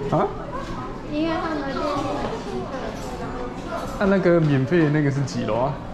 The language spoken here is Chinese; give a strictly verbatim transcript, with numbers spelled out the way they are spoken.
啊？ 因为他们电梯很奇特。 那、那个免费的那个是几楼啊？